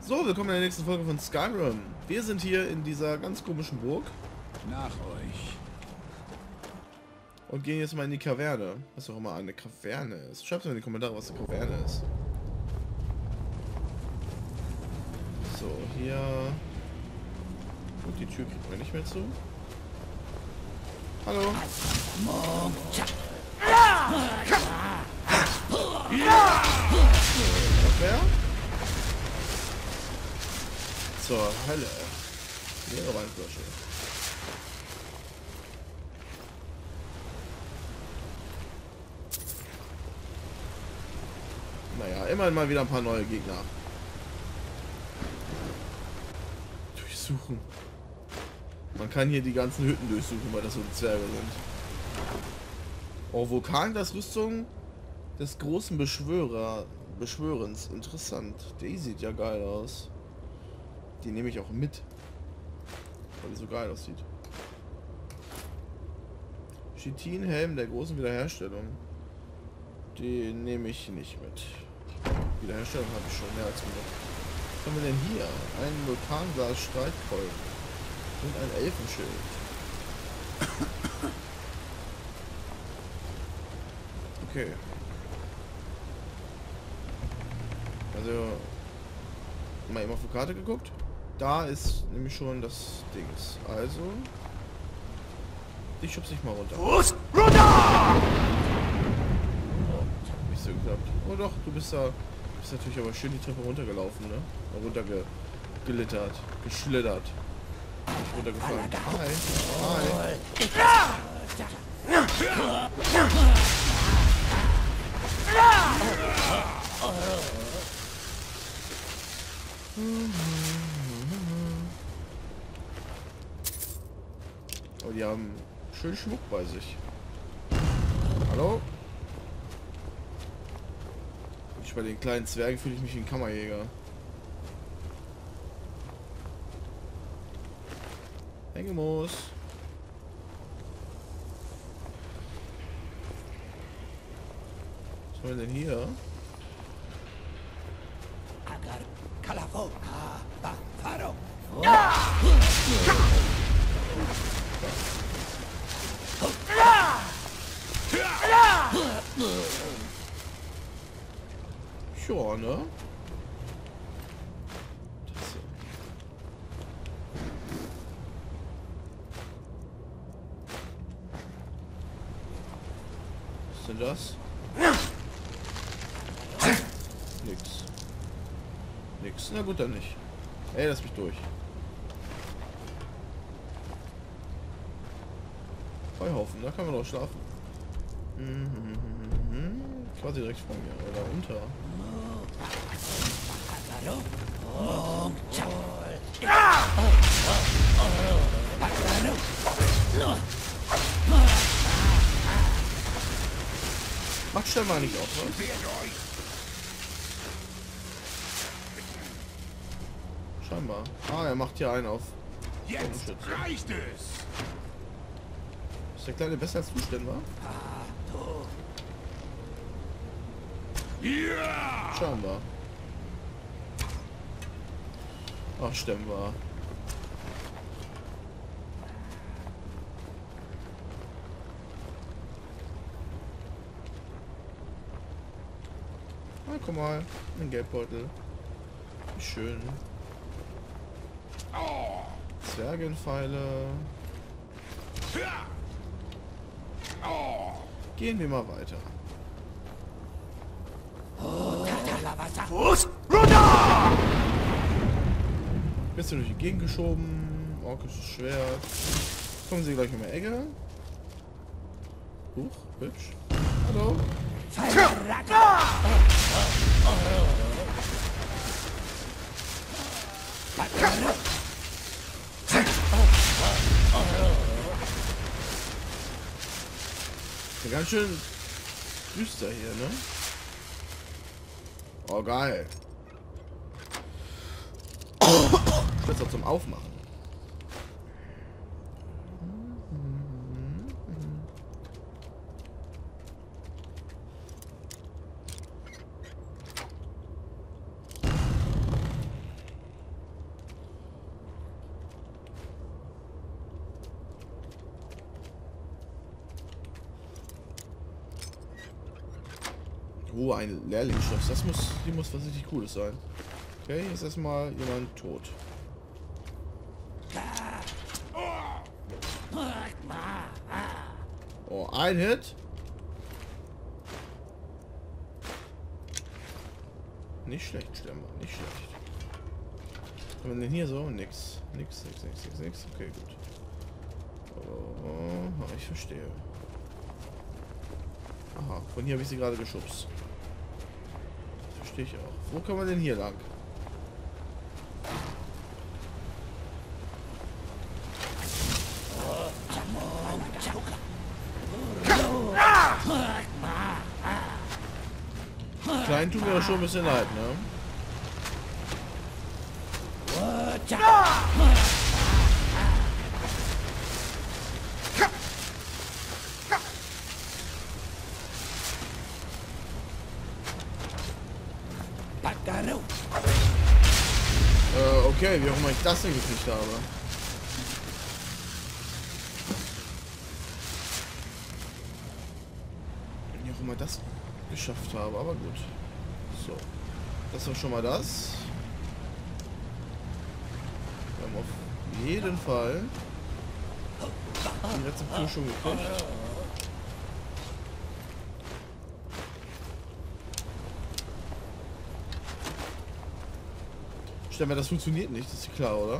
So, willkommen in der nächsten Folge von Skyrim. Wir sind hier in dieser ganz komischen Burg. Nach euch. Und gehen jetzt mal in die Kaverne. Was auch immer eine Kaverne ist. Schreibt mir in die Kommentare, was eine Kaverne ist. So, hier... Gut, die Tür kriegt man nicht mehr zu. Hallo. Wer? Zur Hölle. Leere Weinflasche. Naja, immerhin mal wieder ein paar neue Gegner. Durchsuchen. Man kann hier die ganzen Hütten durchsuchen, weil das so Zwerge sind. Oh, Vulkanglasrüstung des großen Beschwörens. Interessant. Die sieht ja geil aus. Die nehme ich auch mit. Weil die so geil aussieht. Chitin-Helm der großen Wiederherstellung. Den nehme ich nicht mit. Wiederherstellung habe ich schon mehr als genug. Was haben wir denn hier? Ein Vulkanglas-Streitkolben. Und ein Elfenschild. Okay. Also, mal eben auf die Karte geguckt. Da ist nämlich schon das Dings. Also, ich schub's dich mal runter. Fuß runter! Oh, nicht so geklappt. Oh doch, du bist da. Du bist natürlich aber schön die Treppe runtergelaufen, ne? Runtergelittert. Geschlittert. Nicht runtergefallen. Hi. Oh, die haben schön Schmuck bei sich. Hallo? Bei den kleinen Zwergen fühle ich mich wie ein Kammerjäger. Hängemoos. Was haben wir denn hier? Ja, ne? Das hier. Was ist denn das? Nix. Nix. Na gut, dann nicht. Ey, lass mich durch. Heuhaufen, da kann man doch schlafen. Quasi direkt vor mir, oder unter. Macht Stefan nicht auf, was? Scheinbar. Ah, er macht hier einen auf. Jetzt reicht es! Ist der Kleine besser als du, Stefan? Ja! Scheinbar. Ach, Stefan. Ah, guck mal. Ein Geldbeutel. Wie schön. Zwergenpfeile. Gehen wir mal weiter. Fuß runter! Bisschen durch die Gegend geschoben. Orkisches Schwert. Kommen Sie gleich um die Ecke. Huch, hübsch. Hallo. Ja, ganz schön düster hier, ne? Oh, geil. Schlitzer zum Aufmachen. Oh, ein Lehrlingsschloss. Die muss was richtig Cooles sein. Okay, hier ist erstmal jemand tot. Oh, ein Hit. Nicht schlecht, Stürmer, nicht schlecht. Was haben wir denn hier so? Nix. Nix. Okay, gut. Oh, ich verstehe. Aha, von hier habe ich sie gerade geschubst. Verstehe ich auch. Wo kann man denn hier lang? Klein tut mir doch schon ein bisschen leid, ne? Okay, wie auch immer ich das denn gekriegt habe. Wie auch immer das geschafft habe, aber gut. So. Das war schon mal das. Wir haben auf jeden Fall die Rezeptur schon gekriegt. Stellen wir, das funktioniert nicht, das ist klar, oder?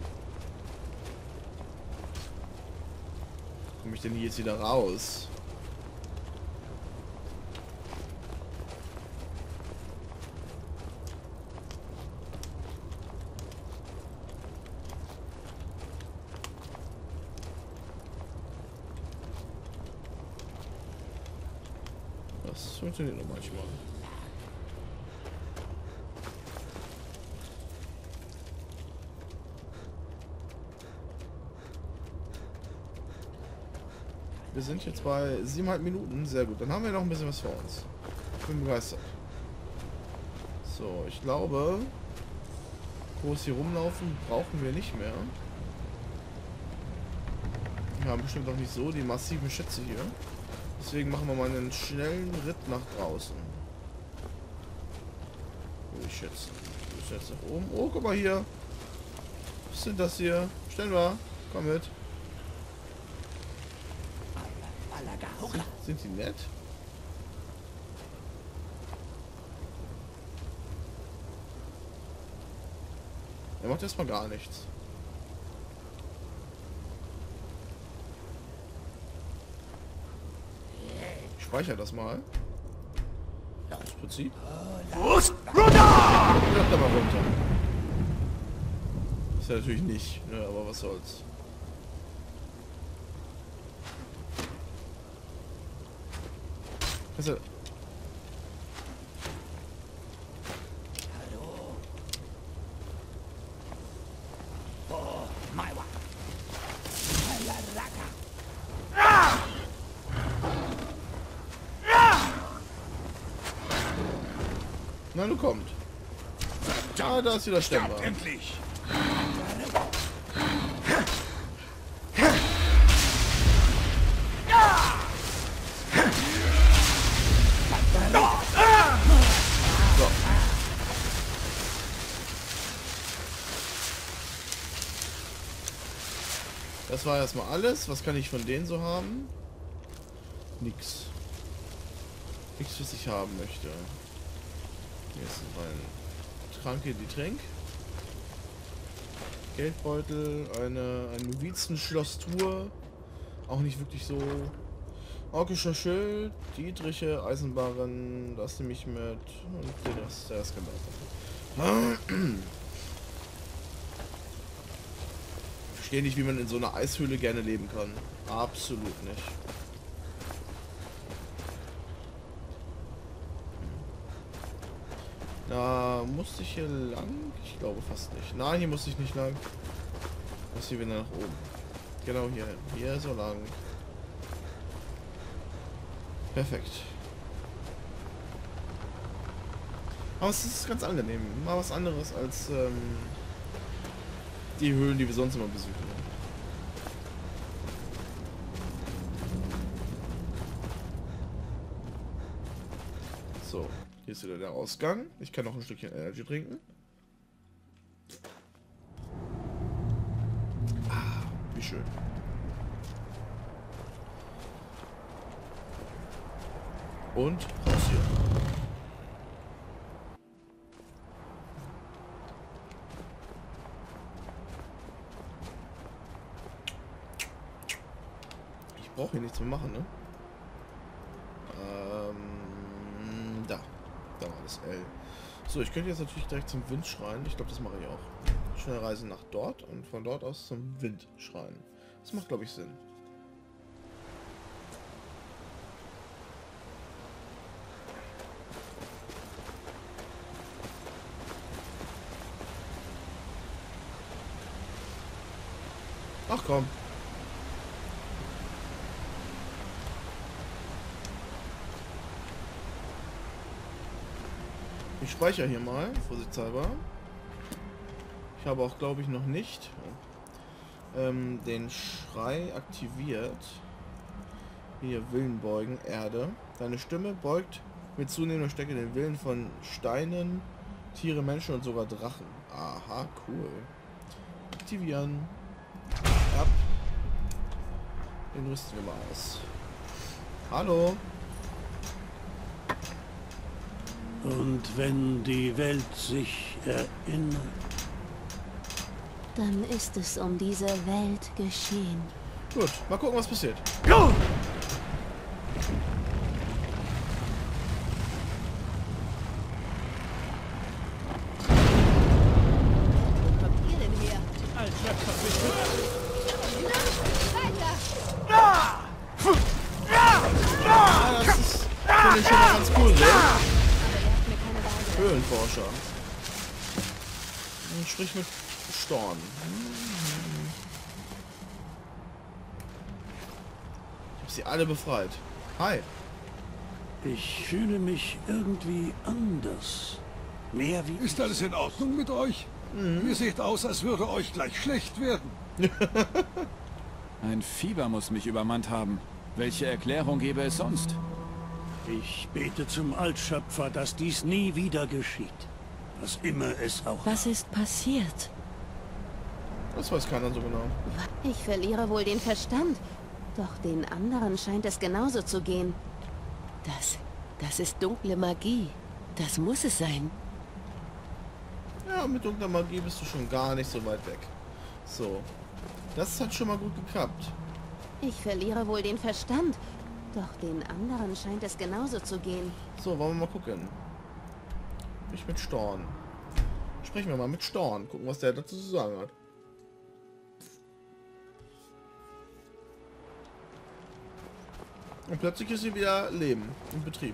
Komme ich denn hier jetzt wieder raus? Das funktioniert nur manchmal. Wir sind jetzt bei 7,5 Minuten. Sehr gut. Dann haben wir noch ein bisschen was vor uns. Ich bin begeistert. So, ich glaube, groß hier rumlaufen brauchen wir nicht mehr. Wir haben bestimmt auch nicht so die massiven Schätze hier. Deswegen machen wir mal einen schnellen Ritt nach draußen. Würde ich schätzen. Wir müssen jetzt nach oben. Oh, guck mal hier. Was sind das hier? Stellen wir. Komm mit. Sind die nett? Er macht erstmal gar nichts. Ich speichere das mal. Das Prinzip. Runter! Da mal runter. Ist ja natürlich nicht, ne, aber was soll's. Also. Na, du kommt. Ah, da ist wieder Stemmbar. Endlich! So. Das war erstmal alles. Was kann ich von denen so haben? Nix. Nichts, was ich haben möchte. Hier ist mein Tranke, die Tränk. Geldbeutel, ein Novizenschloss-Tour. Auch nicht wirklich so. Orkischer Schild, Dietriche, Eisenbarren, das nehme ich mit. Und den Rest, der Rest kann weiter. Ich verstehe nicht, wie man in so einer Eishöhle gerne leben kann. Absolut nicht. Da musste ich hier lang? Ich glaube fast nicht. Nein, hier musste ich nicht lang. Ich muss hier wieder nach oben. Genau hier. Hier so lang. Perfekt. Aber es ist ganz angenehm. Mal was anderes als die Höhlen, die wir sonst immer besuchen. So, So, hier ist wieder der Ausgang. Ich kann noch ein Stückchen Energy trinken. Ah, wie schön. Und raus hier. Ich brauche hier nichts mehr machen, ne? Da war das L. So, ich könnte jetzt natürlich direkt zum Windschrein. Ich glaube, das mache ich auch. Schnell Reise nach dort und von dort aus zum Windschrein. Das macht, glaube ich, Sinn. Ach komm. Ich speichere hier mal, vorsichtshalber. Ich habe auch, glaube ich, noch nicht den Schrei aktiviert. Hier, Willen beugen, Erde. Deine Stimme beugt mit zunehmender Stärke den Willen von Steinen, Tiere, Menschen und sogar Drachen. Aha, cool. Aktivieren. Ja. Den rüsten wir mal aus. Hallo. Und wenn die Welt sich erinnert... Dann ist es um diese Welt geschehen. Gut, mal gucken, was passiert. Go! Wo kommt ihr denn her? Ah, das ist, finde ich schon mal ganz cool, so. Höhlenforscher. Sprich mit Storn. Ich habe sie alle befreit. Hi. Ich fühle mich irgendwie anders. Mehr wie... Ist alles in Ordnung mit euch? Ihr seht aus, als würde euch gleich schlecht werden. Ein Fieber muss mich übermannt haben. Welche Erklärung gäbe es sonst? Ich bete zum Altschöpfer, dass dies nie wieder geschieht. Was immer es auch... Was ist passiert? Das weiß keiner so genau. Ich verliere wohl den Verstand. Doch den anderen scheint es genauso zu gehen. Das ist dunkle Magie. Das muss es sein. Ja, mit dunkler Magie bist du schon gar nicht so weit weg. So. Das hat schon mal gut geklappt. Ich verliere wohl den Verstand. Doch den anderen scheint es genauso zu gehen. So, wollen wir mal gucken. Ich mit Storn. Sprechen wir mal mit Storn. Gucken, was der dazu zu sagen hat. Und plötzlich ist hier wieder Leben und Betrieb.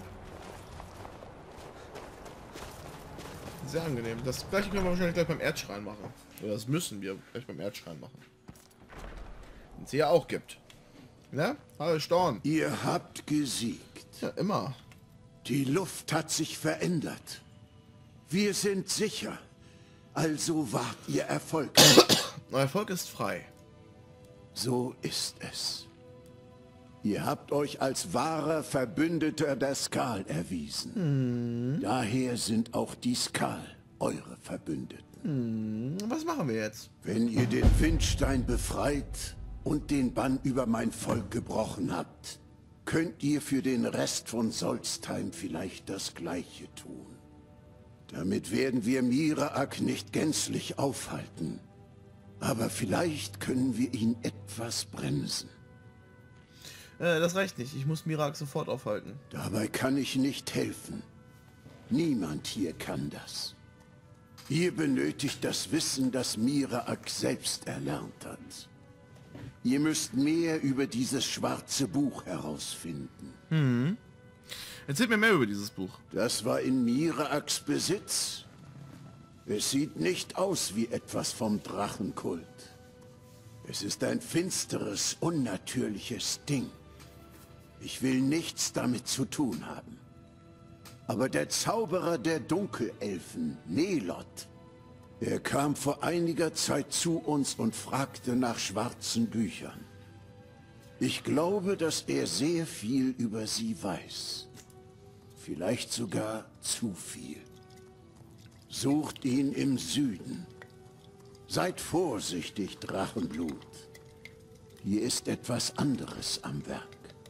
Sehr angenehm. Das gleiche können wir wahrscheinlich gleich beim Erdschrein machen. Oder das müssen wir gleich beim Erdschrein machen. Den es hier auch gibt. Ne? Hallo Storn. Ihr habt gesiegt. Ja, immer. Die Luft hat sich verändert. Wir sind sicher. Also wart ihr erfolgreich. Euer Volk ist frei. So ist es. Ihr habt euch als wahrer Verbündeter der Skal erwiesen. Daher sind auch die Skal eure Verbündeten. Was machen wir jetzt? Wenn ihr den Windstein befreit und den Bann über mein Volk gebrochen habt, könnt ihr für den Rest von Solstheim vielleicht das Gleiche tun. Damit werden wir Miraak nicht gänzlich aufhalten. Aber vielleicht können wir ihn etwas bremsen. Das reicht nicht. Ich muss Miraak sofort aufhalten. Dabei kann ich nicht helfen. Niemand hier kann das. Ihr benötigt das Wissen, das Miraak selbst erlernt hat. Ihr müsst mehr über dieses schwarze Buch herausfinden. Erzählt mir mehr über dieses Buch. Das war in Miraaks Besitz. Es sieht nicht aus wie etwas vom Drachenkult. Es ist ein finsteres, unnatürliches Ding. Ich will nichts damit zu tun haben. Aber der Zauberer der Dunkelelfen, Nelot, er kam vor einiger Zeit zu uns und fragte nach schwarzen Büchern. Ich glaube, dass er sehr viel über sie weiß. vielleicht sogar zu viel. Sucht ihn im Süden. Seid vorsichtig, Drachenblut. Hier ist etwas anderes am Werk.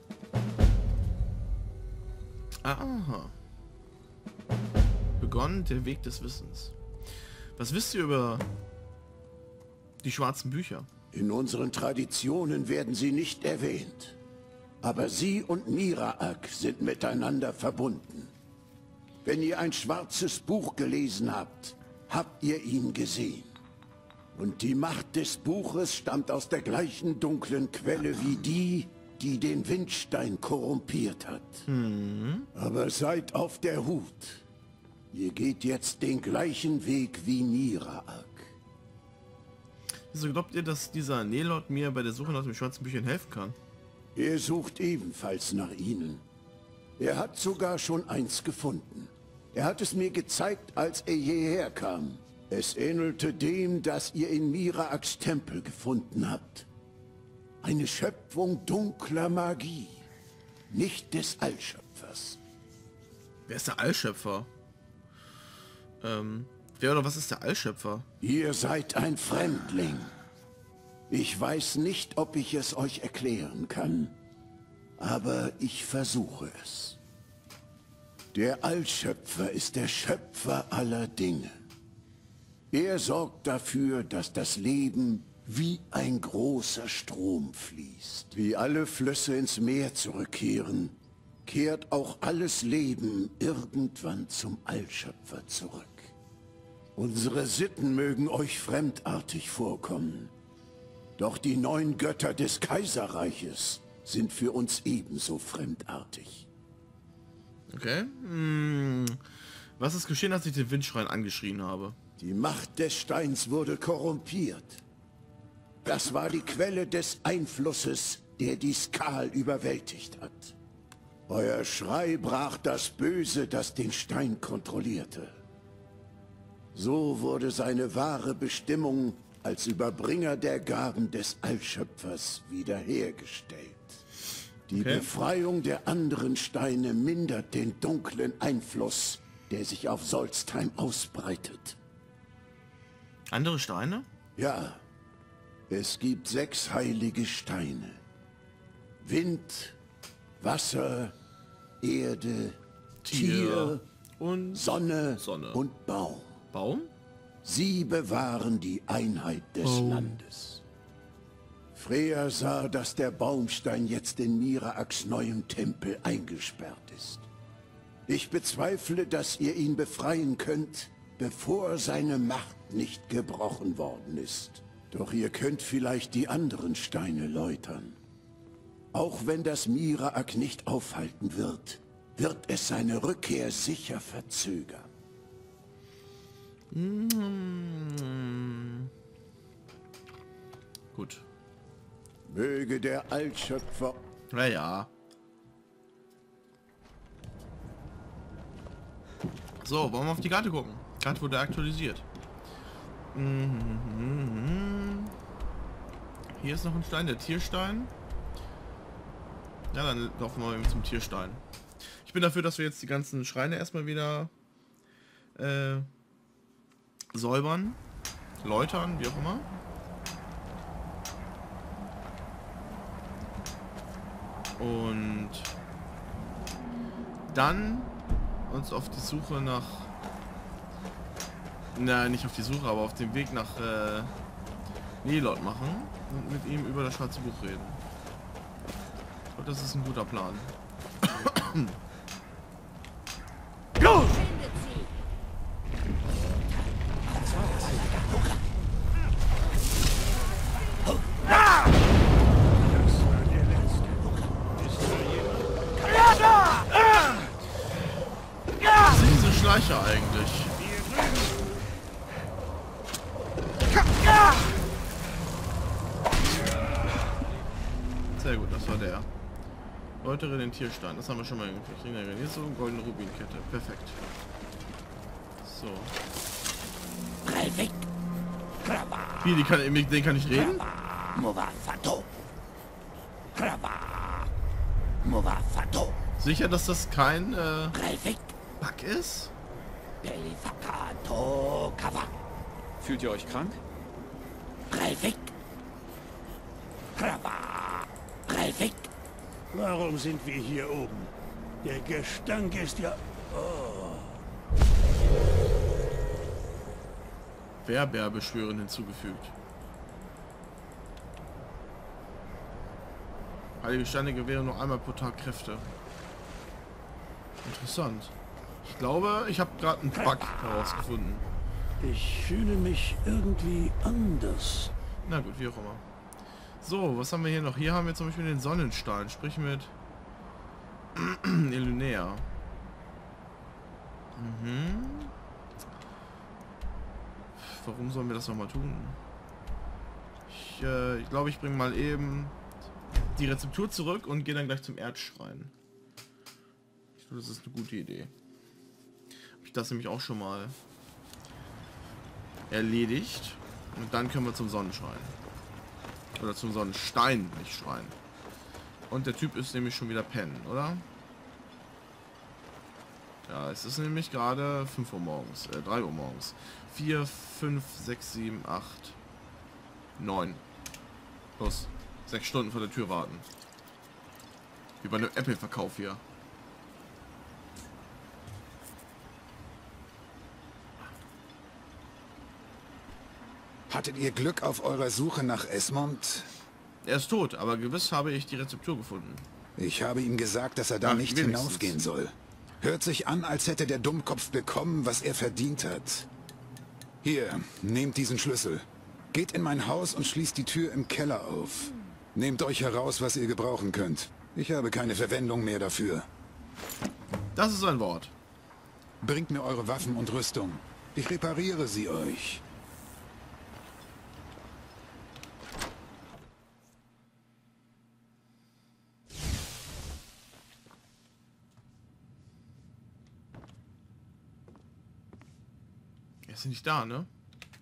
Aha. Begonnen der Weg des Wissens. Was wisst ihr über die schwarzen Bücher? In unseren Traditionen werden sie nicht erwähnt. Aber sie und Miraak sind miteinander verbunden. Wenn ihr ein schwarzes Buch gelesen habt, habt ihr ihn gesehen. Und die Macht des Buches stammt aus der gleichen dunklen Quelle wie die, die den Windstein korrumpiert hat. Aber seid auf der Hut. Ihr geht jetzt den gleichen Weg wie Miraak. Wieso glaubt ihr, dass dieser Nelot mir bei der Suche nach den schwarzen Büchern helfen kann? Er sucht ebenfalls nach ihnen. Er hat sogar schon eins gefunden. Er hat es mir gezeigt, als er hierher kam. Es ähnelte dem, das ihr in Miraaks Tempel gefunden habt. Eine Schöpfung dunkler Magie, nicht des Allschöpfers. Wer ist der Allschöpfer? Wer oder was ist der Allschöpfer? Ihr seid ein Fremdling. Ich weiß nicht, ob ich es euch erklären kann, aber ich versuche es. Der Allschöpfer ist der Schöpfer aller Dinge. Er sorgt dafür, dass das Leben wie ein großer Strom fließt. Wie alle Flüsse ins Meer zurückkehren, kehrt auch alles Leben irgendwann zum Allschöpfer zurück. Unsere Sitten mögen euch fremdartig vorkommen. Doch die 9 Götter des Kaiserreiches sind für uns ebenso fremdartig. Okay. Was ist geschehen, als ich den Windschrein angeschrien habe? Die Macht des Steins wurde korrumpiert. Das war die Quelle des Einflusses, der die Skal überwältigt hat. Euer Schrei brach das Böse, das den Stein kontrollierte. So wurde seine wahre Bestimmung als Überbringer der Gaben des Allschöpfers wiederhergestellt. Die Befreiung der anderen Steine mindert den dunklen Einfluss, der sich auf Solstheim ausbreitet. Andere Steine? Ja, es gibt 6 heilige Steine. Wind, Wasser, Erde, Tier und Sonne Sonne. und Baum. Baum? Sie bewahren die Einheit des Landes. Freya sah, dass der Baumstein jetzt in Miraaks neuem Tempel eingesperrt ist. Ich bezweifle, dass ihr ihn befreien könnt, bevor seine Macht nicht gebrochen worden ist. Doch ihr könnt vielleicht die anderen Steine läutern. Auch wenn das Miraak nicht aufhalten wird, wird es seine Rückkehr sicher verzögern. Gut. Möge der Allschöpfer... Naja. So, wollen wir auf die Karte gucken? Die Karte wurde aktualisiert. Hier ist noch ein Stein, der Tierstein. Ja, dann laufen wir mal zum Tierstein. Ich bin dafür, dass wir jetzt die ganzen Schreine erstmal wieder säubern, läutern, wie auch immer. Und dann uns auf die Suche nach... Nein, nicht auf die Suche, aber auf dem Weg nach Nelot machen und mit ihm über das schwarze Buch reden. Ich glaube, das ist ein guter Plan. Was sind diese Schleicher eigentlich? Sehr gut, das war der. Läutere den Tierstein, das haben wir schon mal irgendwie. Kriegen wir hier so eine goldene Rubinkette. Perfekt. So. Wie, den kann ich reden? Sicher, dass das kein Bug ist? Fühlt ihr euch krank? Warum sind wir hier oben? Der Gestank ist ja... Werbeerbeschwören hinzugefügt. Heilige Steine gewähren nur einmal pro Tag Kräfte. Interessant. Ich glaube, ich habe gerade einen Bug herausgefunden. Ich fühle mich irgendwie anders. Na gut, wie auch immer. So, was haben wir hier noch? Hier haben wir zum Beispiel den Sonnenstein, sprich mit Elunea. Warum sollen wir das nochmal tun? Ich glaube, ich bringe mal eben die Rezeptur zurück und gehe dann gleich zum Erdschrein. Ich glaube, das ist eine gute Idee. Habe ich das nämlich auch schon mal erledigt. Und dann können wir zum Sonnenschrein. Oder zum Sonnenstein, nicht Schrein. Und der Typ ist nämlich schon wieder pennen, oder? Ja, es ist nämlich gerade 5 Uhr morgens, 3 Uhr morgens. 4, 5, 6, 7, 8, 9. Plus 6 Stunden vor der Tür warten. Wie bei einem Apple-Verkauf hier. Hattet ihr Glück auf eurer Suche nach Esmond? Er ist tot, aber gewiss habe ich die Rezeptur gefunden. Ich habe ihm gesagt, dass er da Ach, nicht wenigstens. hinaufgehen soll. Hört sich an, als hätte der Dummkopf bekommen, was er verdient hat. Hier, nehmt diesen Schlüssel. Geht in mein Haus und schließt die Tür im Keller auf. Nehmt euch heraus, was ihr gebrauchen könnt. Ich habe keine Verwendung mehr dafür. Das ist ein Wort. Bringt mir eure Waffen und Rüstung. Ich repariere sie euch. Er ist nicht da, ne?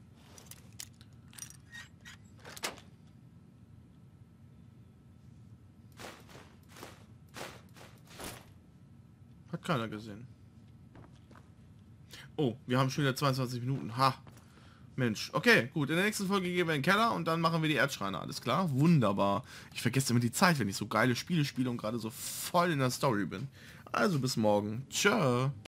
Hat keiner gesehen. Oh, wir haben schon wieder 22 Minuten. Ha. Mensch. Okay, gut. In der nächsten Folge gehen wir in den Keller und dann machen wir die Erdschreine. Alles klar? Wunderbar. Ich vergesse immer die Zeit, wenn ich so geile Spiele spiele und gerade so voll in der Story bin. Also bis morgen. Tschö.